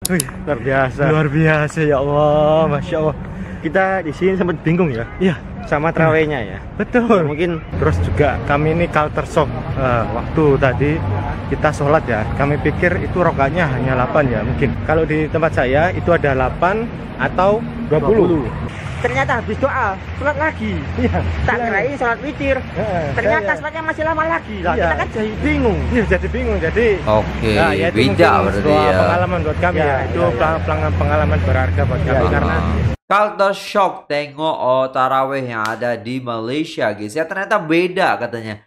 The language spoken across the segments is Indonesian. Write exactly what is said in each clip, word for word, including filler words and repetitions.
Wih, luar biasa. Luar biasa ya Allah, Masya Allah. Kita di sini sempat bingung ya. Iya, Sama terawihnya ya. betul. Mungkin Terus juga kami ini culture shock. Eh, waktu tadi kita sholat ya, kami pikir itu rokatnya hanya delapan ya mungkin. Kalau di tempat saya itu ada delapan atau dua puluh. ternyata habis doa sholat lagi. Iya. Tak kirain sholat witir. Heeh, Ternyata saya- sholatnya masih lama lagi. Lah Iya. kita kan jadi bingung. Iya, jadi bingung. Jadi Oke, nah, ya itu beda mungkin berarti sebuah ya. pengalaman buat kami Ya, ya. Itu ya, ya. pelang- pelang- pengalaman berharga buat kami Ya, karena Culture shock tengok oh, taraweh yang ada di Malaysia guys ya, ternyata beda katanya.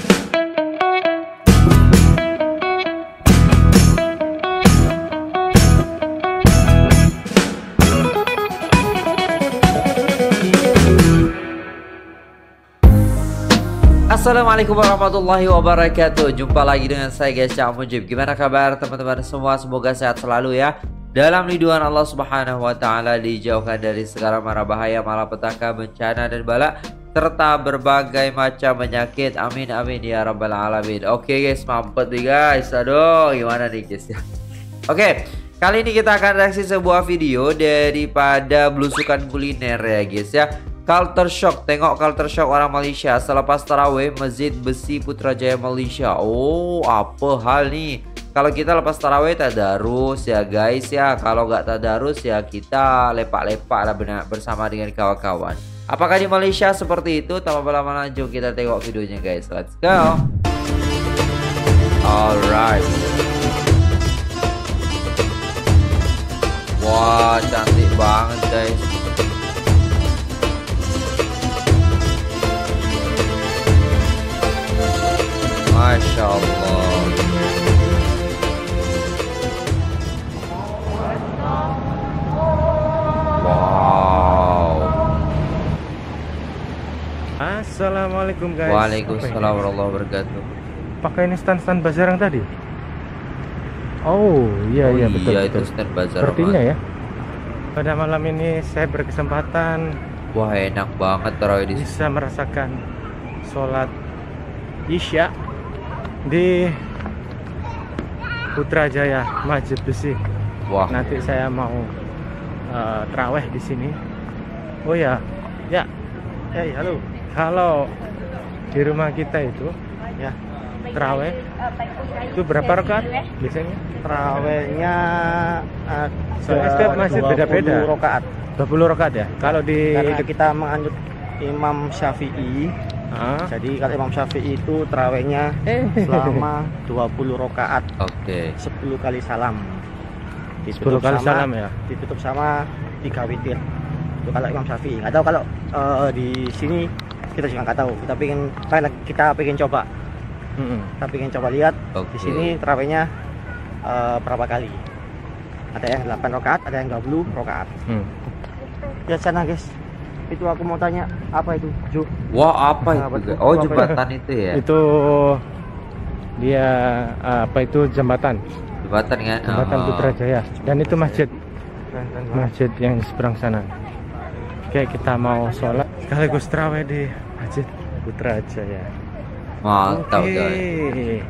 Assalamualaikum warahmatullahi wabarakatuh. Jumpa lagi dengan saya guys, Cak Mujib. Gimana kabar teman-teman semua? Semoga sehat selalu ya. Dalam lindungan Allah Subhanahu wa taala, dijauhkan dari segala mara bahaya, malapetaka, bencana dan bala serta berbagai macam penyakit. Amin amin ya rabbal alamin. Oke guys, mampet nih guys. Aduh, gimana nih guys ya. Oke, kali ini kita akan reaksi sebuah video daripada belusukan kuliner ya guys ya. Culture shock, tengok culture shock orang Malaysia selepas tarawih Masjid Besi Putrajaya Malaysia. Oh, apa hal nih? Kalau kita lepas tarawih tadarus ya guys ya. Kalau nggak tadarus ya kita lepak-lepak lah benar bersama dengan kawan-kawan. Apakah di Malaysia seperti itu? Tanpa berlama-lama lanjut kita tengok videonya guys. Let's go. Alright. Wah, cantik banget guys. Masya Allah. Wow. Assalamualaikum guys. Waalaikumsalam Apa ini? warahmatullahi wabarakatuh. Pakai ini stand-stand bazar yang tadi? Oh iya Oh iya betul iya, betul. itu stand bazar. Sepertinya Mas. ya. Pada malam ini saya berkesempatan Wah, enak banget tarawih di sini. bisa merasakan sholat Isya di Putrajaya Masjid Besi. Wah, Nanti saya mau uh, terawih di sini. Oh ya, ya. Hey, halo. Kalau di rumah kita itu Ya, terawih itu berapa rakaat biasanya? terawihnya uh, Soalnya setiap masjid beda-beda. rakaat. dua puluh rakaat ya. Kalau di Karena kita menganut Imam Syafi'i. Ah, Jadi kalau Imam Syafi'i itu terawihnya eh, selama dua puluh rakaat, oke. sepuluh kali salam. sepuluh kali sama- salam ya. Ditutup sama tiga witir. Itu kalau Imam Syafi'i. Nggak tahu kalau eh, di sini kita juga nggak tahu. Kita pengen kita pengen coba. Mm-mm. Kita pengen coba lihat Oke. di sini terawihnya eh, berapa kali. Ada yang delapan rakaat, ada yang dua puluh rakaat. Hmm. Ya sana guys. Itu aku mau tanya apa itu, Ju? Wah, apa Apa itu? tuh? guys? Oh, Apa jembatan itu ya. Itu dia apa itu jembatan Jembatan kan? jembatan Oh. Putrajaya dan itu masjid Keren, keren banget. masjid yang di seberang sana. Oke, kita mau sholat sekaligus terawih di Masjid Putrajaya. Mantap Oke. guys.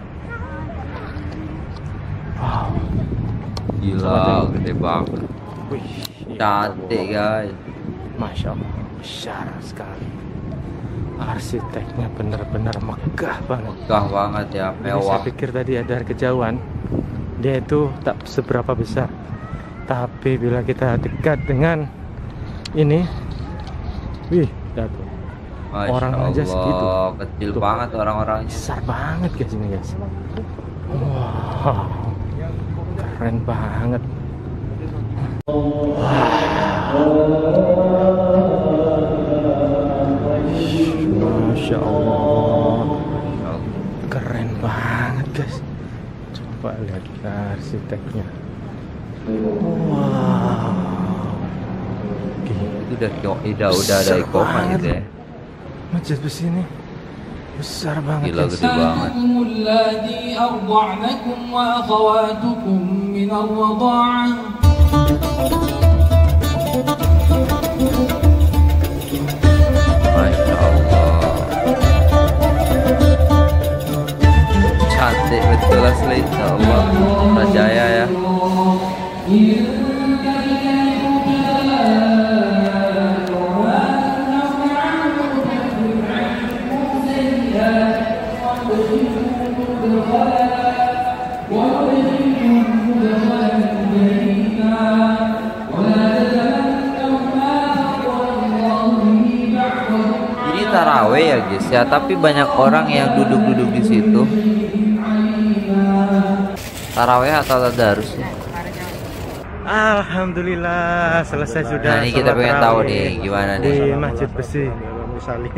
Wow. Gila, gede banget. Wih, Cantik guys. Masya Allah, besar sekali. Arsiteknya benar-benar megah banget. Megah banget ya, Ini mewah. saya pikir tadi ada kejauhan, dia itu tak seberapa besar. Tapi bila kita dekat dengan ini, wih, jatuh. Masya orang aja Allah, segitu. kecil Tuh. banget orang-orangnya. Besar banget guys ini guys. Wow, keren banget. Masya Allah, keren banget guys. Coba lihat arsiteknya. Wow, gila. Itu udah kio- udah udah ada Besar ikoman banget. gitu ya. Masjid besi ini besar banget Gila, guys. gede banget. نساؤكم اللاتي أرضعنكم وأخواتكم من الرضاعة Masya Allah. Cantik betul asli, insya Allah. Putrajaya ya. Taraweh ya guys ya, tapi banyak orang yang duduk-duduk di situ. Taraweh atau tadarus ya? Alhamdulillah selesai sudah. Nah ini kita pengen tahu nih gimana nih di Masjid Besi Musalin.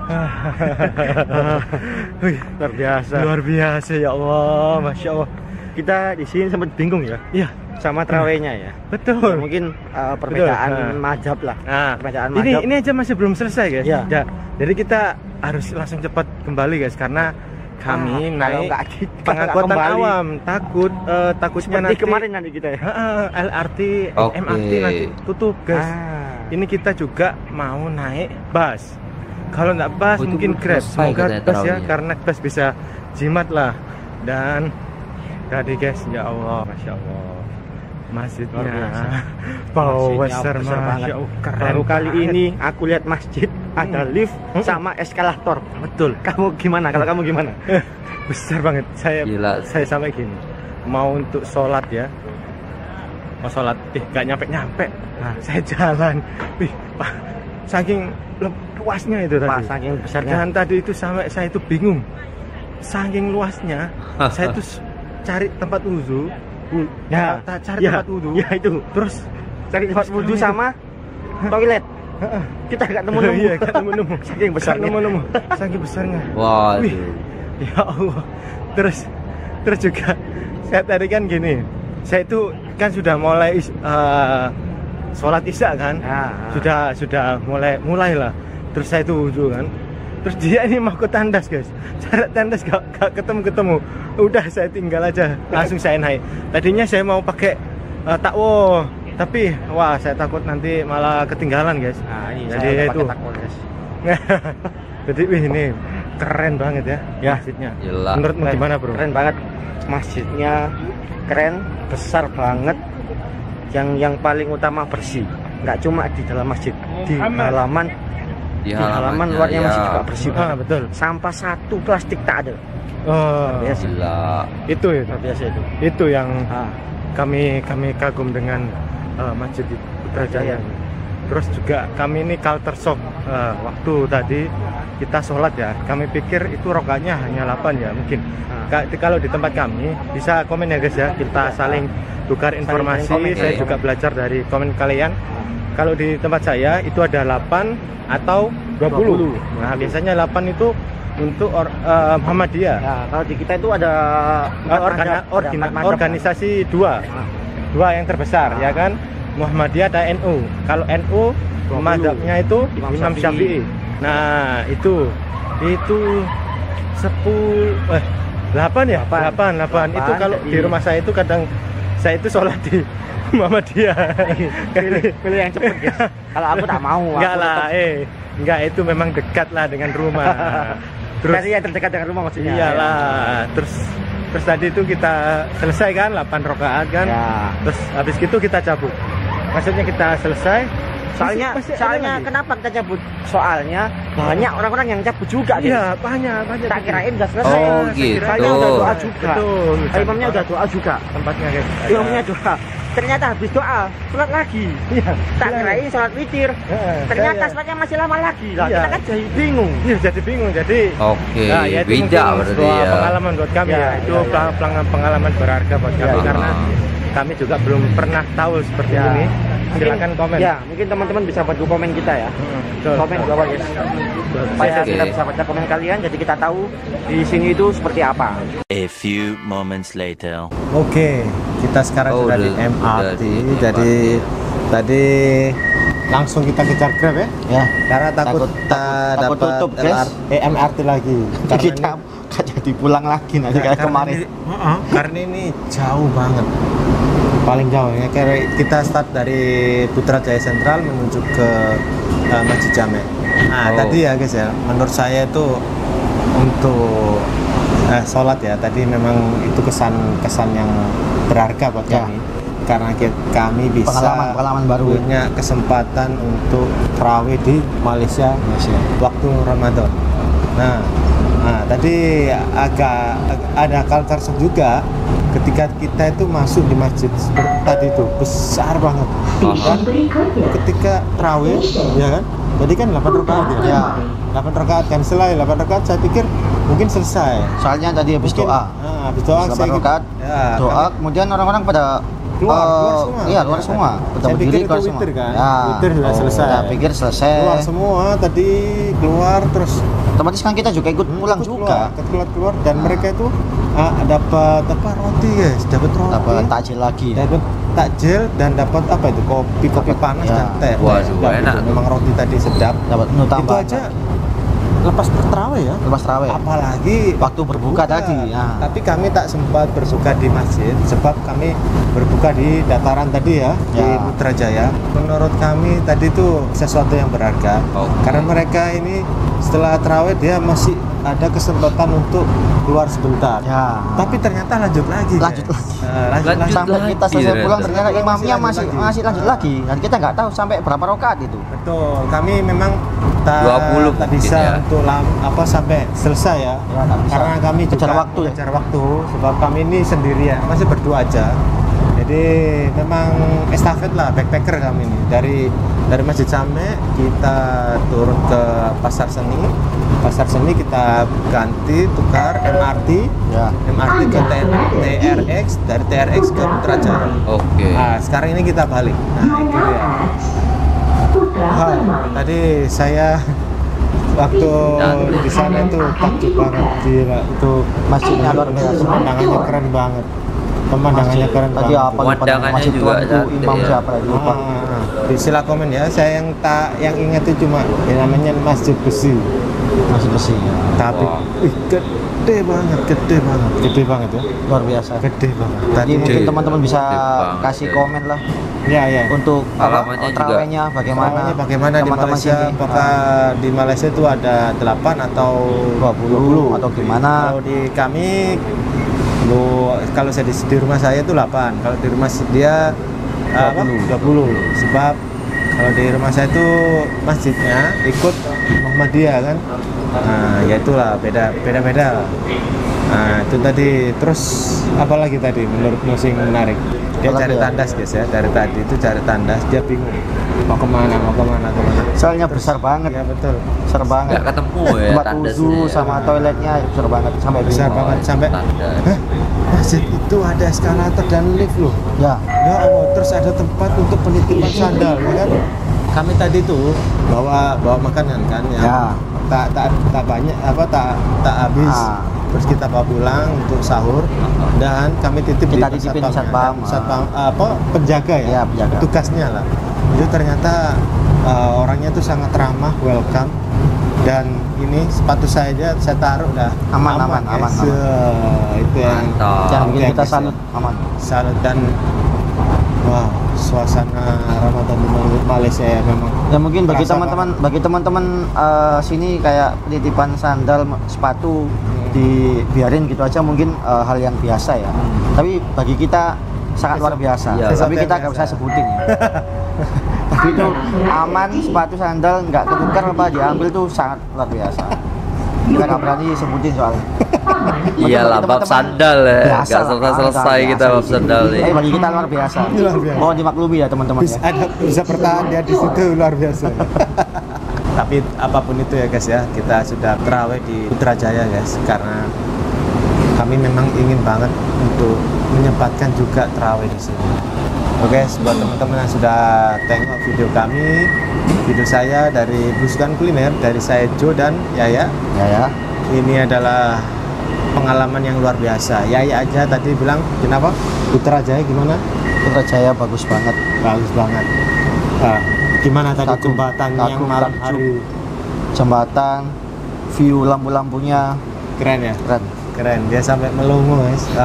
Wih, luar biasa. Luar biasa ya Allah, masya Allah. Kita di sini sempat bingung ya. Iya. Sama tarawehnya ya. Betul. Mungkin uh, perbedaan Betul. Nah. mazhab lah. Nah, perbedaan ini mazhab. ini aja masih belum selesai guys. Ya. Ya. Jadi kita harus langsung cepat kembali guys karena kami nah, naik nggak, kita pengangkutan nggak kembali. awam, takut uh, takutnya Seperti nanti kemarin nanti kita ya. uh, L R T, Oke. M R T nanti tutup guys. Ah. Ini kita juga mau naik bus. Kalau nggak bus Oh, itu mungkin belum Grab. selesai Semoga katanya bus ya tarawihnya. karena bus bisa jimat lah. Dan tadi guys, ya Allah, masya Allah. Masjidnya Masjidnya bau besar, besar banget. masya Allah, keren Baru kali banget. ini aku lihat masjid ada lift Hmm. sama eskalator. Betul. Kamu gimana? Kalau kamu gimana? Besar banget. Saya Gila. saya sampai gini. Mau untuk sholat ya. Mau sholat, eh gak nyampe-nyampe. Nah, saya jalan. Wih, Pak, saking luasnya itu tadi. Pas saking besarnya. Dan tadi itu sampai saya itu bingung. Saking luasnya, saya tuh cari tempat wudhu. Ya, ta- cari ya, tempat wudhu. ya itu. Terus Cari tempat Sekarang wudhu itu. sama toilet. Kita nggak nemu-nemu. Iya, nggak nemu-nemu. Saking besarnya. nemu-nemu. Saking besarnya. Waduh. Wih, ya Allah. Terus terus juga saya tadi kan gini. Saya itu kan sudah mulai uh, sholat isya kan. Ah, ah. Sudah sudah mulai mulai lah. Terus saya itu wudhu kan. Terus dia ini mau ke tandas guys. Cara tandas gak, gak ketemu-ketemu. Udah saya tinggal aja. Langsung saya naik. Tadinya saya mau pakai uh, takwo. Tapi wah saya takut nanti malah ketinggalan guys. Nah, ini Jadi saya itu. pakai takut, guys. Jadi wih ini keren banget ya, Ya. masjidnya. Gila. Menurutmu Keren, gimana bro? Keren banget. Masjidnya keren, besar banget. Yang yang paling utama bersih. Nggak cuma di dalam masjid, di halaman Di di halaman luarnya ya. masih juga bersih Ah, banget. betul. Sampah satu plastik tak ada. Oh, Biasa. Gila. itu ya. Luar biasa itu. Itu yang Ah, kami kami kagum dengan uh, masjid di Putrajaya. Terus juga kami ini culture shock. Uh, waktu tadi kita sholat ya, kami pikir itu rokatnya hanya delapan ya mungkin. Ah. Ka- Kalau di tempat kami bisa komen ya guys ya, kita saling tukar informasi. komen, Saya ya. juga belajar dari komen kalian. Kalau di tempat saya itu ada delapan atau dua puluh. Nah, biasanya delapan itu untuk or, uh, Muhammadiyah. Ya, kalau di kita itu ada Uh, empat organa- mazhab, ada orgina- empat mazhab. organisasi dua. Ah. Dua yang terbesar Ah. ya kan, Muhammadiyah dan N U. Kalau N U dua puluh. mazhabnya itu Imam Imam Syafi'i. Syafi'i. Nah itu itu sepuluh eh delapan ya, Delapan. delapan, delapan. Itu Delapan, kalau jadi- di rumah saya itu kadang saya itu sholat di Muhammadiyah. pilih, pilih yang cepet guys. Kalau aku tak mau. Enggak aku lah, tetap eh enggak, itu memang dekat lah dengan rumah. Terus cari yang terdekat dengan rumah maksudnya. iyalah, terus terus tadi itu kita selesai kan delapan rakaat kan. Ya. Terus habis itu kita cabut. Maksudnya kita selesai. Soalnya, masih- masih ada soalnya lagi. kenapa kita cabut? Soalnya banyak orang-orang yang cabut juga. guys. Iya, banyak, banyak. Tak kirain udah selesai. Oh, Saya gitu. kira Kalian udah doa juga. Betul. Imamnya udah doa juga. Tempatnya guys. Imamnya doa. Ternyata habis doa, sholat lagi. Iya. Tak kirain sholat witir. Heeh, Ternyata saya- sholatnya masih lama lagi. Lah, Iya. kita kan jadi bingung. Iya, jadi bingung. Jadi Oke, nah, ya itu beda mungkin berarti sebuah ya. pengalaman buat kami Ya, ya. ya, Itu ya, pelang- pelang- pengalaman berharga buat kami Ya, karena ya. kami juga belum pernah tahu seperti Ya. ini. Mungkin- Silakan komen. Ya, mungkin teman-teman bisa bantu komen kita ya. Hmm, betul. Komen di bawah guys. Supaya Oke. kita bisa baca komen kalian, jadi kita tahu di sini itu seperti apa. A few moments later. Oke, kita sekarang Oh, sudah udah- di M R T. udah di M R T. Jadi tadi langsung kita kejar Grab ya. Ya. Karena takut, Takut- kita takut- takut dapat tutup, guys. L R T, eh, M R T lagi. Karena kita ini- nggak jadi pulang lagi nanti Ya, kayak karena kemarin. ini- uh-uh, karena ini jauh banget. Paling jauh ya. Kayak kita start dari Putrajaya Sentral menuju ke uh, Masjid Jame. Nah, Oh. tadi ya guys ya, menurut saya itu untuk eh, sholat ya, tadi memang itu kesan-kesan yang berharga buat Ya. kami. karena ki- kami bisa Pengalaman- pengalaman baru. punya kesempatan untuk tarawih di Malaysia, Malaysia. waktu Ramadan. Nah, nah tadi agak ada culture shock juga ketika kita itu masuk di masjid seperti tadi itu besar banget. Dan ketika tarawih, ya kan? Jadi kan delapan rakaat ya. Ya. delapan rakaat kan, selain delapan rakaat saya pikir mungkin selesai. Soalnya tadi habis Mungkin- doa. Nah, habis doa Delapan saya gitu. rakaat, Ya, doa, kami- kemudian orang-orang pada keluar, eh, keluar semua. Iya, keluar Ya, semua. saya Pada pikir berdiri itu keluar semua. witir kan? Ya. Witir sudah selesai. Ya, pikir selesai. keluar semua tadi, keluar terus Otomatis kan kita juga ikut pulang ikut juga. keluar, keluar keluar dan mereka itu ah, dapat apa roti guys, dapat roti, Dapat takjil lagi. dapat takjil dan dapat apa itu kopi kopi Dapat, panas ya. dan teh. Waduh, Sedap enak itu. tuh. Memang roti tadi sedap. Dapat menu Itu tambahan. aja lepas terawih ya. Lepas tarawih. Apalagi Waktu berbuka tadi. Ya. Tapi kami tak sempat berbuka di masjid sebab kami berbuka di dataran tadi ya, di Ya. Putrajaya. Menurut kami tadi itu sesuatu yang berharga. Oke. Karena mereka ini setelah terawih dia masih ada kesempatan untuk keluar sebentar. Ya. Tapi ternyata lanjut lagi. Lanjut guys. lagi. Nah, lanjut, Lanjut lagi. Sampai lagi kita selesai ternyata. pulang ternyata Masih imamnya lanjut masih lagi. masih lanjut lagi. Dan kita nggak tahu sampai berapa rakaat itu. Betul. Kami memang tak dua puluh tak mungkin bisa ya. untuk lam, apa sampai selesai ya. Ya, nggak bisa. Karena kami Kejar juga waktu ya. kejar waktu sebab kami ini sendirian, masih berdua aja. Jadi memang estafet lah, backpacker kami ini. Dari dari Masjid Same kita turun ke Pasar Seni. Pasar Seni kita ganti tukar M R T. Ya. M R T ke T R X, dari T R X ke Putrajaya. Oke. Nah, sekarang ini kita balik. Nah, itu dia. Wah, tadi saya waktu di sana itu takjub banget, gila. Itu Masjidnya luar biasa. pemandangannya keren banget. Pemandangannya keren Tadi banget. apa lupa, Pemandangannya masjid juga tuanku, cantik imam ya. siapa lagi lupa. Ah, ah, ah. Di sila komen ya, saya yang tak yang ingat itu cuma yang namanya Masjid Besi. Masjid besi. Ya. Tapi Wah. wih, gede banget, gede banget, gede banget ya. Luar biasa. Gede banget. Jadi Tadi mungkin Gede. teman-teman bisa Gede banget, kasih ya. komen lah ya ya. untuk apa Alamatnya juga. terawihnya bagaimana. Terawihnya bagaimana di teman-teman Malaysia? sini. Apakah di Malaysia itu ada delapan atau dua puluh atau gimana? Kalau di kami lu kalau saya di, di rumah saya itu delapan. Kalau di rumah dia apa? dua puluh. Sebab kalau di rumah saya itu masjidnya ikut Muhammadiyah kan. Nah, ya itulah beda beda-beda lah. Nah, itu tadi terus apa lagi tadi menurutmu sing menarik? Dia Apa cari lagi ya? tandas guys ya, dari tadi itu cari tandas, dia bingung mau kemana, mau kemana, kemana. Soalnya besar banget, Ya betul. besar banget. Nggak ketemu ya Tempat tandasnya wudhu ya. sama toiletnya besar banget sampai Besar bingung. banget sampai Tandas. hah? Masjid itu ada eskalator dan lift loh. Ya, Ya Allah, terus ada tempat untuk penitipan sandal ya kan. Kami tadi tuh bawa bawa makanan kan ya. Ya. Tak tak tak banyak apa tak tak habis. Ah. Terus kita bawa pulang untuk sahur dan kami titip Kita di titipin satpamnya. satpam. Dan satpam apa penjaga ya, Ya, penjaga. tugasnya lah. Itu ternyata uh, orangnya tuh sangat ramah, welcome. Dan ini sepatu saya aja saya taruh dah Aman, aman, aman, guys. aman. Eh, itu yang Mantap. jangan itu bikin yang kita bisa. salut, aman. Salut dan wow, suasana Ramadan di Malaysia ya memang. Dan mungkin bagi Terasa teman-teman, bagi teman-teman eh, sini kayak penitipan sandal, sepatu dibiarin gitu aja mungkin eh, hal yang biasa ya. Tapi bagi kita sangat luar biasa. Iya. Tapi Sesuatu yang kita nggak bisa biasa. sebutin ya. Tapi itu aman, sepatu sandal nggak ketukar apa diambil tuh sangat luar biasa. Kita nggak berani sebutin soalnya. Iyalah Bagi bab teman-teman, sandal ya. biasa Nggak lah, selesai-selesai biasa kita di bab sini. sandal nih. Tapi bagi kita luar biasa. Luar biasa. Mohon dimaklumi ya teman-teman Bisa, ya. ada, bisa bertahan dia di situ luar biasa. Tapi apapun itu ya guys ya, kita sudah terawih di Putrajaya guys karena kami memang ingin banget untuk menyempatkan juga terawih di sini. Oke, buat teman-teman yang sudah tengok video kami, video saya dari Blusukan Kuliner dari saya Jo dan Yaya. Ya ya. Ini adalah pengalaman yang luar biasa. Yaya aja tadi bilang, kenapa? Putrajaya gimana? Putrajaya bagus banget. Bagus banget. Nah, gimana tadi Kagum, jembatan yang kagum, malam takjub. hari? Jembatan, view lampu-lampunya Keren ya? keren. Keren. Dia sampai melongo guys. Ah,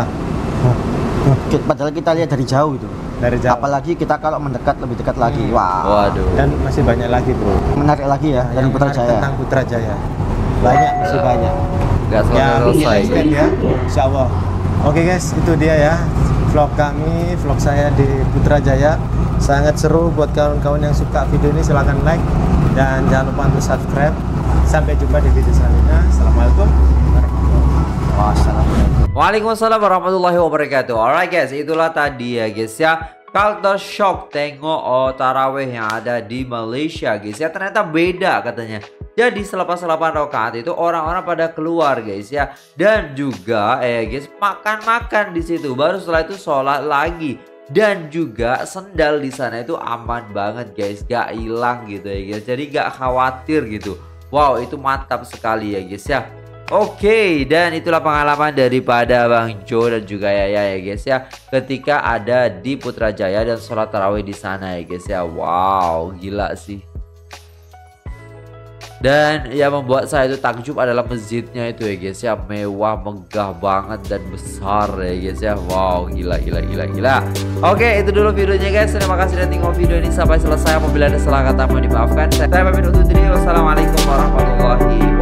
Ki- Padahal kita lihat dari jauh itu. dari jauh. Apalagi kita kalau mendekat lebih dekat lagi. Wah. Waduh. Dan masih banyak lagi bro. Menarik lagi ya dari Yang menarik Putrajaya. Tentang Putrajaya. Banyak, masih banyak. Nggak Yang selesai. extend ya, insya Allah. Oke guys, itu dia ya vlog kami, vlog saya di Putrajaya. Sangat seru buat kawan-kawan yang suka video ini, silahkan like dan jangan lupa untuk subscribe. Sampai jumpa di video selanjutnya. Assalamualaikum warahmatullahi wabarakatuh. Waalaikumsalam warahmatullahi wabarakatuh. Alright guys, itulah tadi ya guys ya, culture shock tengok oh, taraweh yang ada di Malaysia guys ya. Ternyata beda katanya. Jadi selepas delapan rakaat itu orang-orang pada keluar guys ya. Dan juga eh guys makan-makan di situ. Baru setelah itu sholat lagi. Dan juga sendal di sana itu aman banget guys, gak hilang gitu ya guys. Jadi gak khawatir gitu. Wow, itu mantap sekali ya guys ya. Oke, okay, dan itulah pengalaman daripada Bang Jo dan juga Yaya ya guys ya, ketika ada di Putrajaya dan sholat tarawih di sana ya guys ya. Wow, gila sih. Dan yang membuat saya itu takjub adalah masjidnya itu ya guys ya, mewah, megah banget dan besar ya guys ya. Wow, gila gila gila gila. Oke, itu dulu videonya guys. Terima kasih sudah tengok video ini sampai selesai. Apabila ada salah kata mohon dimaafkan. Saya pamit undur diri. Wassalamualaikum warahmatullahi wabarakatuh.